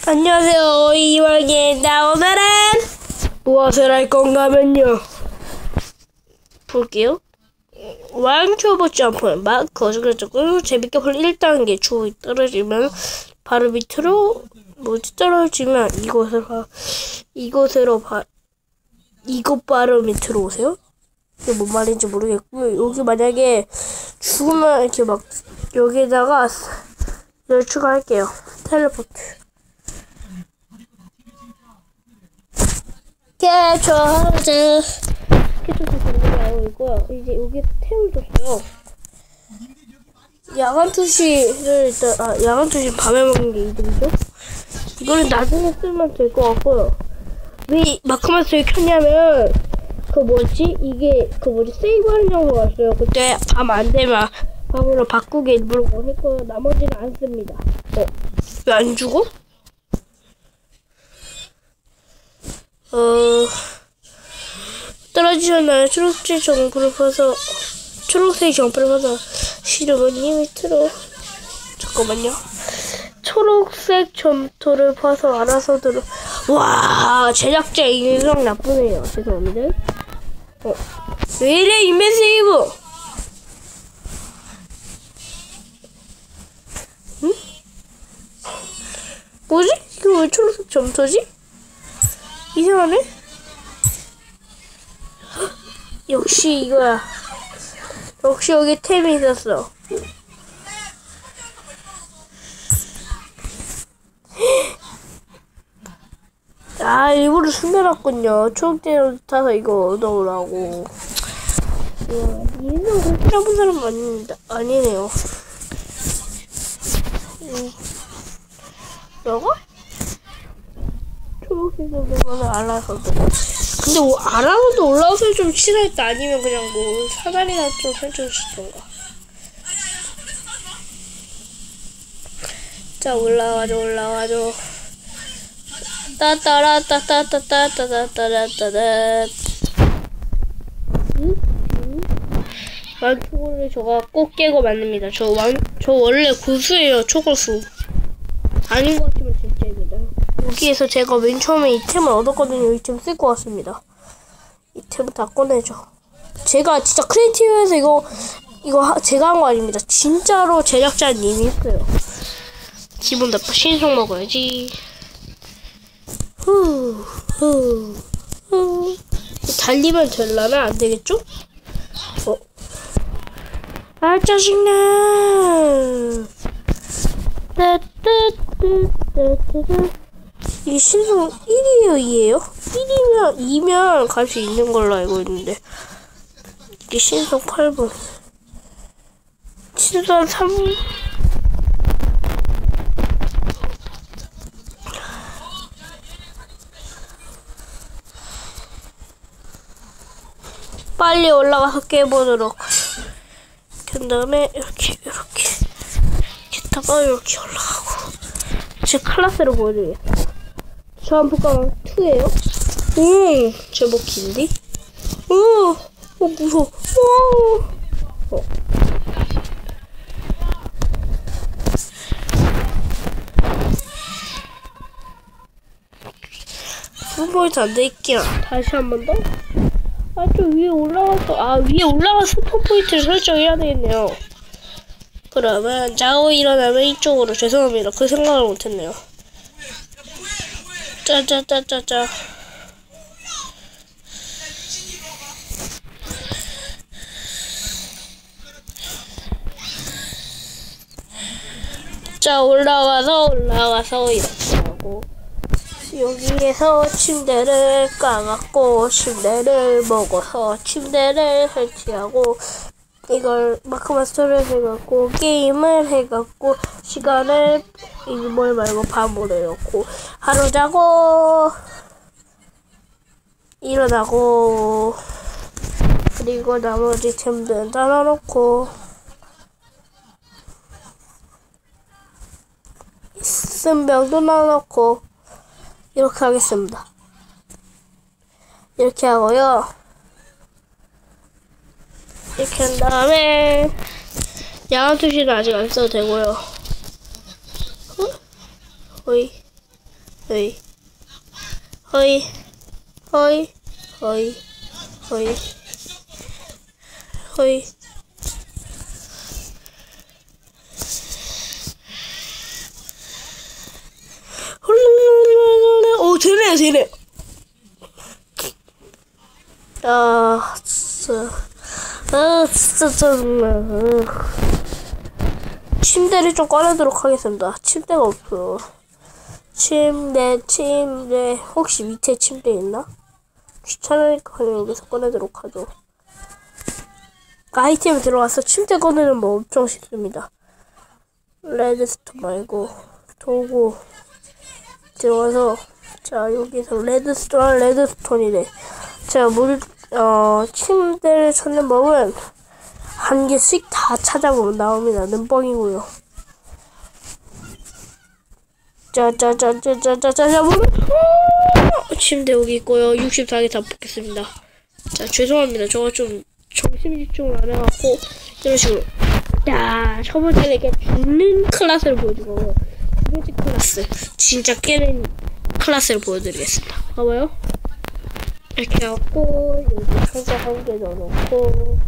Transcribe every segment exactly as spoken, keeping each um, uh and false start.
안녕하세요, 이왕입니다. 오늘은 무엇을 할 건가면요, 볼게요. 왕초보 점프는 막 거슬거리고 재밌게 볼 일 단계 주먹이 떨어지면 바로 밑으로 뭐지 떨어지면 이곳으로 이곳으로 바 이곳 바로 밑으로 오세요. 이게 뭔 말인지 모르겠고요. 여기 만약에 죽으면 이렇게 막 여기다가 열 추가할게요. 텔레포트. 캐쳐하자. 캐쳐하자 그런 거 알고 있고요. 이제 여기 템을 줬어요. 야간 투시를 일단 아 야간 투시 밤에 먹는 게 이득이죠. 이거는 나중에 쓰면 될 것 같고요. 왜 마크마스를 켰냐면 그 뭐지 이게 그 뭐지 세이브하는 경우가 왔어요. 그때 밤 안 되면 밤으로 바꾸게 일부러 했고요. 나머지는 안 씁니다. 어? 왜 안 죽어? 어 떨어지셨나요? 초록색 점프를 퍼서 초록색 점프를 퍼서 싫으면 이 밑으로 잠깐만요. 초록색 점토를 퍼서 알아서 들어. 와, 제작자 인성 나쁘네요. 죄송합니다. 어. 왜 이래, 인벤세이브! 응? 뭐지? 이거 왜 초록색 점토지? 이상하네? 헉, 역시 이거야. 역시 여기 템이 있었어. 아, 일부러 숨겨놨군요. 초록색 타서 이거 얻어오라고. 이거 혹시나 사람 아닙니다. 아니네요. 음. 너가? 초록색 정도는 알아서도. 근데 뭐, 알아서도 올라와서 좀 친할때 아니면 그냥 뭐, 사다리나 좀 설정시던가. 자, 올라와줘, 올라와줘. 따따라따따따따따따따따따. 응? 응? 왕초보를 저가 꼭 깨고 만듭니다. 저 왕, 저 원래 고수예요, 초고수. 아닌 것 같지만 진짜입니다. 여기에서 제가 맨 처음에 이 템을 얻었거든요. 이 템 쓸 것 같습니다. 이 템을 다 꺼내죠. 제가 진짜 크리에이티브에서 이거, 이거 하, 제가 한 거 아닙니다. 진짜로 제작자님이 했어요. 기분 나빠. 신속 먹어야지. 후, 후, 후. 달리면 될라나? 안 되겠죠? 어. 아, 짜증나. 따따따따따따. 이게 신속 일이에요, 이에요? 일이면, 이면 갈 수 있는 걸로 알고 있는데. 이게 신속 팔 분. 신속 삼 분. 빨리 올라가서 깨보도록. 그 다음에 이렇게 이렇게 이렇게 다가 이렇게 올라가고. 제 클라스로 보여드리겠습니다. 점프강 이예요. 음, 제법 긴데? 오, 어, 무서워. 오, 어. 두 포인트 안 될게요. 다시 한 번 더. 아, 좀 위에 올라가서, 아, 위에 올라가서 스폰 포인트를 설정해야 되겠네요. 그러면, 자고 일어나면 이쪽으로, 죄송합니다. 그 생각을 못했네요. 짜자짜짜짜. 자, 올라가서, 올라가서, 이렇게 하고. 여기에서 침대를 까갖고 침대를 먹어서 침대를 설치하고 이걸 마크마스터를 해갖고 게임을 해갖고 시간을 뭘 말고 밤으로 해놓고 하루 자고 일어나고 그리고 나머지 템들은 다 넣어놓고 쓴 병도 넣어놓고 이렇게 하겠습니다. 이렇게 하고요. 이렇게 한 다음에 야간 투시는 아직 안 써도 되고요. 어? 어이. 허이 허이 허이 허이 허이 허이 오 되네 되네. 아 진짜 아 진짜 짜증나. 침대를 좀 꺼내도록 하겠습니다. 침대가 없어. 침대 침대 혹시 밑에 침대 있나? 귀찮으니까 그냥 여기서 꺼내도록 하죠. 아이템 들어가서 침대 꺼내는 거 엄청 쉽습니다. 레드스톤 말고 도구 들어가서 자 여기서 레드스톤 레드스톤이래. 자 물 어 침대를 찾는 법은 한 개씩 다 찾아보면 나옵니다. 눈뻥이고요. 짜자자자자자자 침대 여기 있고요. 육십사 개 다 뽑겠습니다. 자 죄송합니다. 저가 좀 정신 집중을 안 해갖고 이런 식으로 자 첫 번째는 이렇게 죽는 클래스를 보여줄 거고 두 번째 클래스 진짜 깨는 클래스를 보여드리겠습니다. 봐봐요. 이렇게 해갖고 여기 상자 한 개 넣어놓고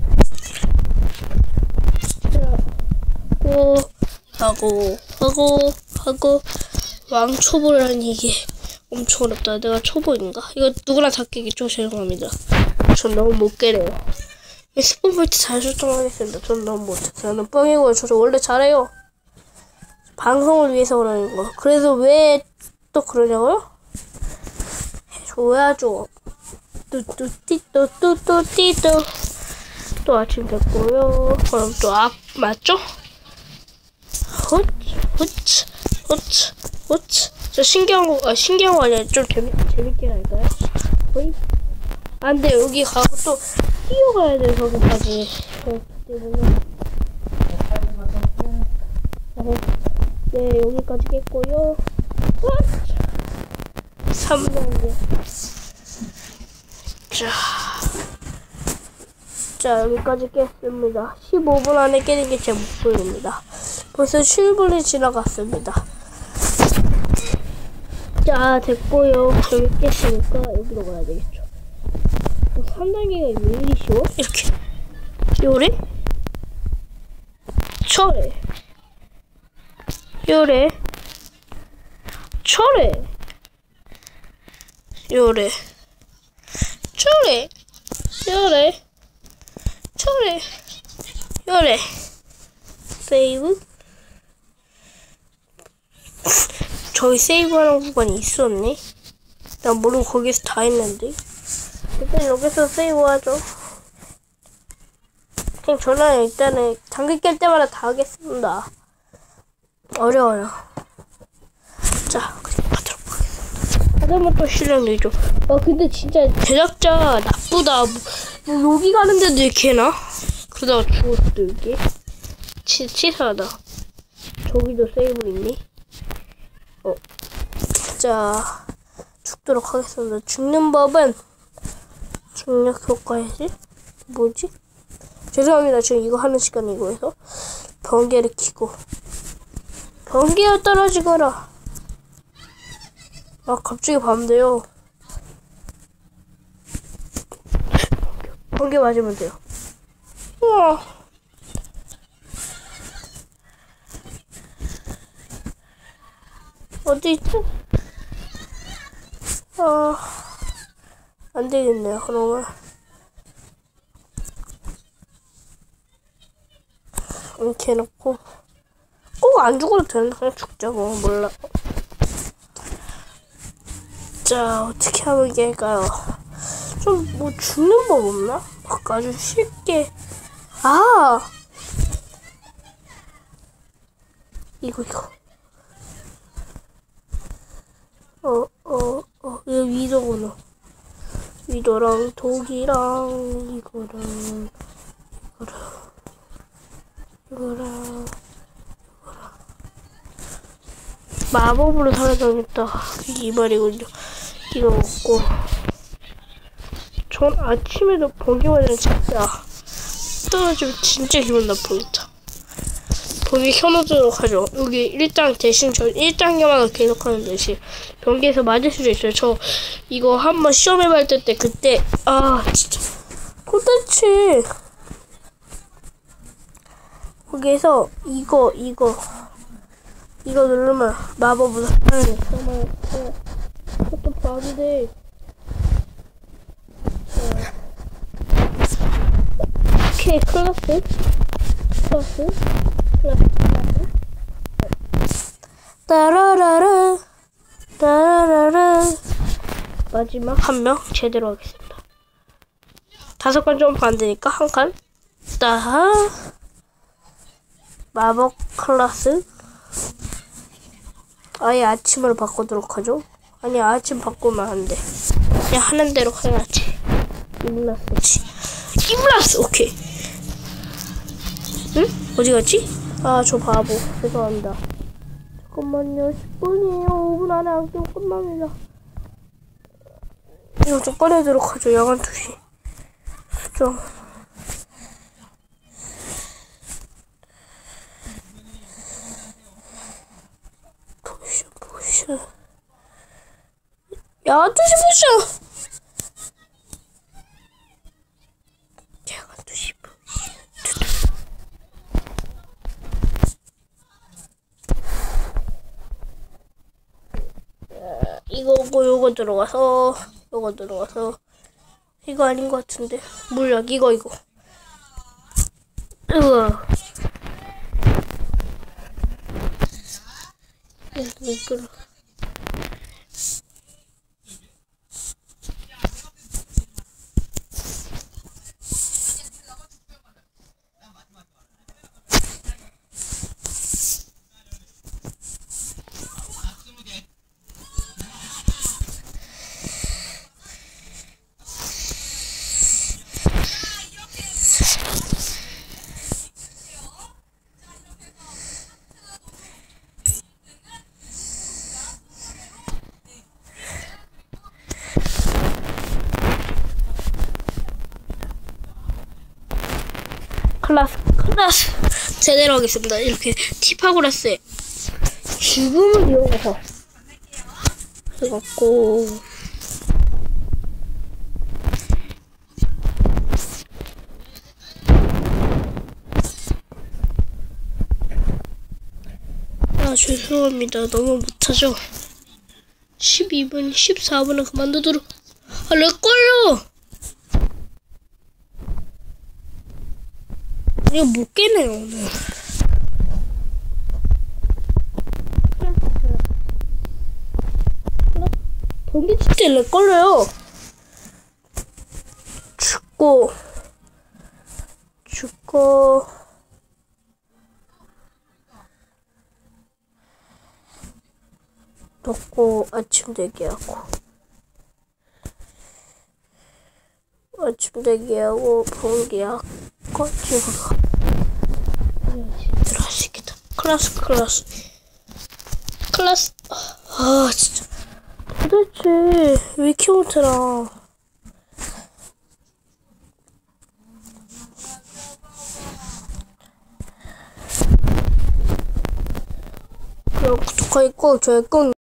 자 하고 하고 하고 하고 왕초보를 하니 이게 엄청 어렵다. 내가 초보인가? 이거 누구나 다 깨겠죠? 죄송합니다. 전 너무 못 깨네요. 스폰 포인트 잘 설정하겠습니다. 전 너무 못해. 저는 뻥이고요. 저 원래 잘해요. 방송을 위해서 그러는 거. 그래서 왜 또 그러냐고요? 해줘야죠. 뚜뚜띠뚜뚜뚜띠뚜 또 아침 됐고요. 그럼 또 앞 맞죠? 헛, 헛, 헛, 헛. 저 신기한 거, 아, 신기한 거 아니야. 좀 재밌, 재밌게 할까요? 어이? 안 돼. 여기 가고 또 뛰어가야 돼, 거기까지. 그렇기 때문에. 네, 여기까지 깼고요. 삼 단계. 자. 자, 여기까지 깼습니다. 십오 분 안에 깨는 게 제 목표입니다. 벌써 칠 분이 지나갔습니다. 자, 됐고요. 여기 깼으니까 여기로 가야 되겠죠. 삼 단계가 왜 이리 쉬워? 이렇게. 요래? 저래. 요래. 저래. 요래. 저래. 요래. 저래. 요래. 세이브? 저기 세이브하는 구간이 있었네? 난 모르고 거기서 다 했는데. 일단 여기서 세이브하죠. 그냥 저는 일단은 장기 깰 때마다 다 하겠습니다. 어려워요. 자, 그냥 하도록 하겠습니다. 하다면 또 실력 내죠. 아, 근데 진짜 제작자 나쁘다. 뭐, 뭐 여기 가는데도 이렇게 해나? 그러다가 죽었어, 이게. 치, 치사하다. 저기도 세이브 있니? 어. 자, 죽도록 하겠습니다. 죽는 법은 중력 효과이지? 뭐지? 죄송합니다. 지금 이거 하는 시간이고 해서 번개를 켜고 번개가 떨어지거라. 아 갑자기 밤 돼요. 번개 맞으면 돼요. 우와. 어디 있지? 아, 안 되겠네요. 그러면 이렇게 해놓고 꼭 안 죽어도 되는데 그냥 죽자 뭐 몰라. 자 어떻게 하면 이게 할까요? 좀 뭐 죽는 법 없나? 막 아주 쉽게. 아 이거 이거 어 어 어 이거 위도구나. 위도랑 독이랑 이거랑 이거랑 이거랑 이거랑 마법으로 사라져야겠다. 이 말이군요. 이거 먹고 전 아침에도 번개 맞으면 진짜 떨어지면 진짜 기분 나쁘겠다. 변기 켜놓도록 하죠. 여기 일 장 대신 저 일 단계만 계속하는 대신 변기에서 맞을 수도 있어요. 저 이거 한번 시험해 볼 때 때 그때 아 진짜 도대체 거기에서 이거 이거 이거 누르면 마법으로 하는 정말 그것도 봤는데 오케이 클라스 클라스 클라스 클라스 따라라라 따라라라 마지막 한 명 제대로 하겠습니다. 다섯 칸 점프 안 되니까 한 칸 따하 마법 클라스 아예 아침으로 바꾸도록 하죠. 아니 아침 바꾸면 안 돼. 그냥 하는 대로 해야지. 이블라스지. 이블라스 오케이. 응? 어디 갔지? 아 저 바보. 죄송합니다. 잠깐만요. 십 분이에요. 오 분 안에 안 끼고 끝납니다. 이거 좀 꺼내도록 하죠. 야간 투시. 수정. 부셔 부셔. 야간 투시 부셔. 야간 투시 부셔. 이거고 요거 들어가서 요거 들어가서 이거 아닌 것 같은데 물약 이거 이거 으아 미끄러 클라스 클라스 제대로 하겠습니다. 이렇게 티파고라스에 죽음을 이용해서 해갖고 아 죄송합니다. 너무 못하죠. 십이 분 십사 분은 그만두도록 아 렉 걸려. 이거 못 깨네요 오늘. 변기 진짜 렉 걸려요. 죽고 죽고 먹고 아침 대기하고 아침 대기하고 변기하고 찍으러 들어가시겠다. 클라스 클라스 클라스 아 진짜 도대체 왜 이렇게 못해라. 그럼 구독하기 꼭 좋아요 꼭